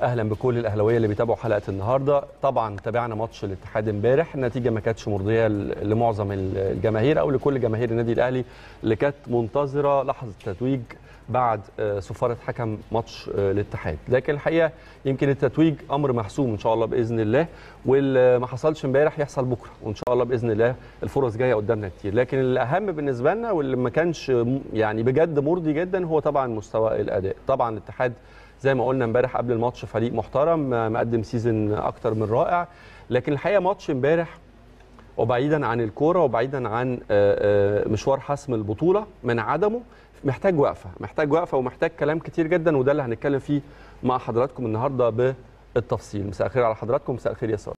اهلا بكل الاهلاويه اللي بيتابعوا حلقه النهارده. طبعا تابعنا ماتش الاتحاد امبارح، النتيجه ما كانتش مرضيه لمعظم الجماهير او لكل جماهير النادي الاهلي اللي كانت منتظره لحظه التتويج بعد صفاره حكم ماتش الاتحاد. لكن الحقيقه يمكن التتويج امر محسوم ان شاء الله باذن الله، واللي ما حصلش امبارح يحصل بكره، وان شاء الله باذن الله الفرص جايه قدامنا كتير. لكن الاهم بالنسبه لنا واللي ما كانش يعني بجد مرضي جدا هو طبعا مستوى الاداء. طبعا الاتحاد زي ما قلنا امبارح قبل الماتش فريق محترم مقدم سيزن اكتر من رائع، لكن الحقيقه ماتش امبارح وبعيدا عن الكوره وبعيدا عن مشوار حسم البطوله من عدمه محتاج وقفه ومحتاج كلام كتير جدا، وده اللي هنتكلم فيه مع حضراتكم النهارده بالتفصيل. مساء الخير على حضراتكم. مساء الخير يا ساره.